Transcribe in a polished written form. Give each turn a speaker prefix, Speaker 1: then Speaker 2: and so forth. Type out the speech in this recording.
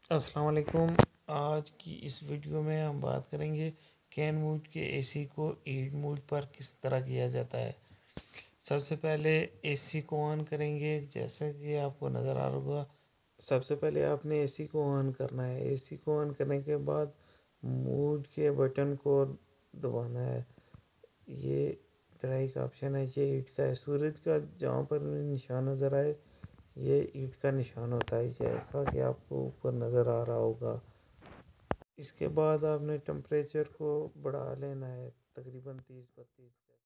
Speaker 1: अस्सलाम वालेकुम। आज की इस वीडियो में हम बात करेंगे कैन मोड के एसी को हीट मोड पर किस तरह किया जाता है। सबसे पहले एसी को ऑन करेंगे, जैसा कि आपको नज़र आ रहा होगा। सबसे पहले आपने एसी को ऑन करना है। एसी को ऑन करने के बाद मोड के बटन को दबाना है। ये ड्राई का ऑप्शन है, ये ईंट का है। सूरज का जहाँ पर निशान नज़र आए ये ईंट का निशान होता है, जैसा कि आपको ऊपर नज़र आ रहा होगा। इसके बाद आपने टेम्परेचर को बढ़ा लेना है, तकरीबन 30-32।